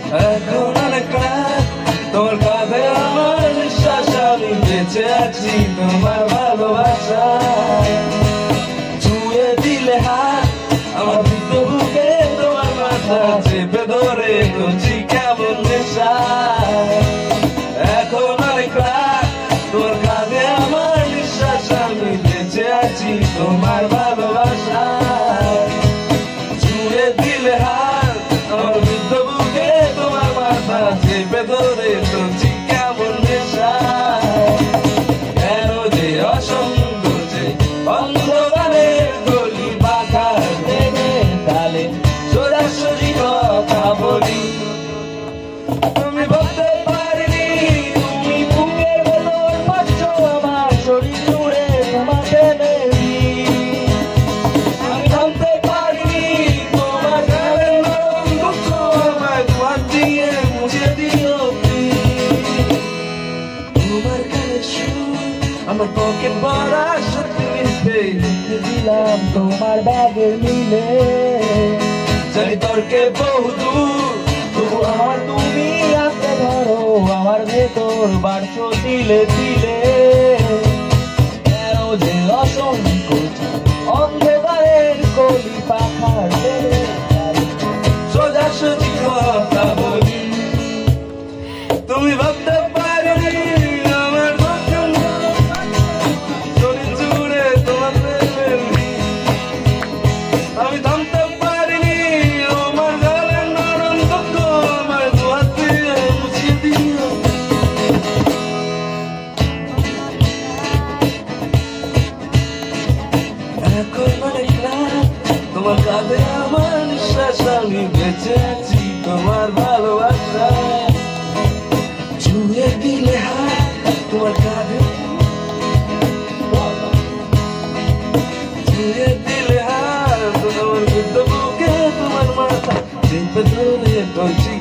এখন অনেক রাত তোমার কাঁধে আমার নিঃশ্বাস, আমি বেঁচে আছি তোমার ভালোবাসায়। ছুঁয়ে দিলে হাত আমার বৃদ্ধ বুকে, তোমার মাথা চেপে ধরে করছি কেমন নেশা। এখন অনেক রাত তোমার কাঁধে আমার নিঃশ্বাস, আমি বেঁচে আছি তোমার ভালোবাসায়। ছুঁয়ে দিলে হাত আমার বৃদ্ধ বুকে, তোমার মাথা চেপে ধরে করছি কেমন নেশা। কেন যে অসংখ্য যে অন্ধকারের গলি বাঁকার দেবে তালে সোজাসুজি কথা বলি। তুমি বলতে পারিনি তুমি বুকের ভেতর পাচ্ছ আমার শরীর জুড়ে তোমাকে নেই। আমি জানতে পারিনি তোমার গানের নরম দুঃখ আমায় তোমার দিয়ে মুছে দিও। তোমার গানের সুর আমার পকেট ভরা সত্যি মিশতে লিখে দিলাম তোমার ব্যাগের মিলে। জানি তর্কে বহুদূর তবু আমার তুমি আঁকড়ে ধরো আমার ভেতর বাড়ছো তিলে তিলে। কেন যে অসংখ্য অন্ধকারের কলি পাখার দেবে সোজাসুজি কথা বলি। তুমি ভাবতে পারোনি আমার দক্ষিণ শরীর জুড়ে তোমার প্রেমের বীজ। আমি থামতে পারিনি আমার গানের নরম দুঃখ আমায় দুহাত দিয়ে মুছিয়ে দিও। এখন অনেক রাত তোমার কাঁধে আমার নিঃশ্বাস, আমি বেঁচে আছি তোমার ভালোবাসায়। ছুঁয়ে দিলে হাত তোমার কাঁধে, ছুঁয়ে দিলে হাত তোমার বৃদ্ধ বুকে, তোমার মাথা চেপে ধরে করছি